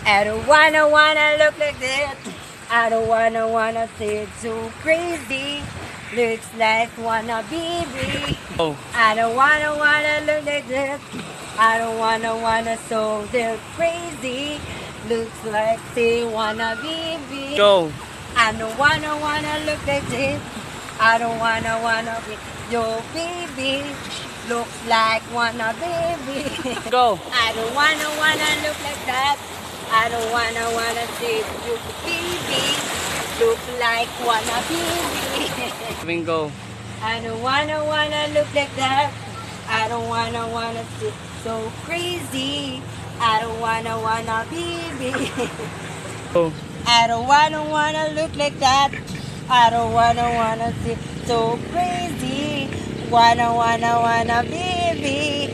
I don't wanna look like that. I don't wanna say it so crazy. Looks like wanna baby. Oh. I don't wanna look like that. I don't wanna so they're crazy. Looks like they wanna baby. Go. I don't wanna look like this. I don't wanna be your baby. Looks like wanna baby. Go. I don't wanna look like that. I don't wanna see you baby. Look like wanna baby. Go. I don't wanna look like that. I don't wanna see so crazy. I don't wanna baby. Go. I don't wanna look like that. I don't wanna see so crazy. Wanna baby.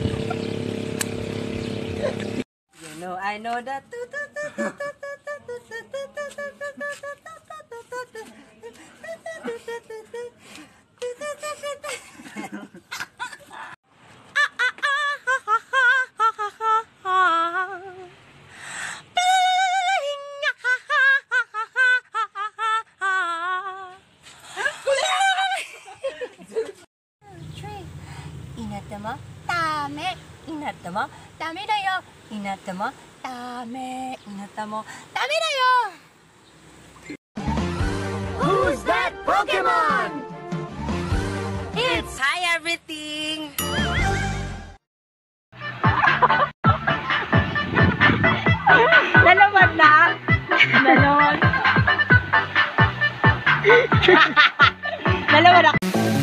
You know I know that. Inattemo, dame. Inattemo, dame da yo. Inattemo, dame. Inattemo, dame da yo. Who's that Pokemon? It's hi everything. Nalaman na. Nalaman. Nalaman na.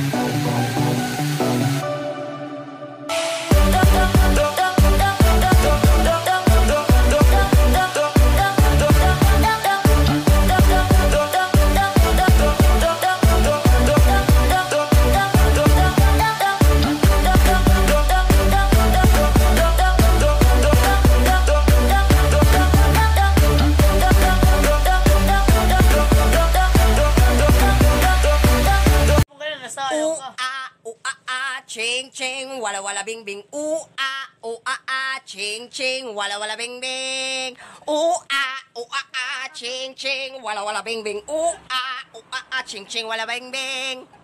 Ching ching, wala wala bing bing. Ooh ah, ching ching, wala wala bing bing. Ooh ah, ching ching, wala wala bing bing. Ooh ah, ching ching, wala bing bing.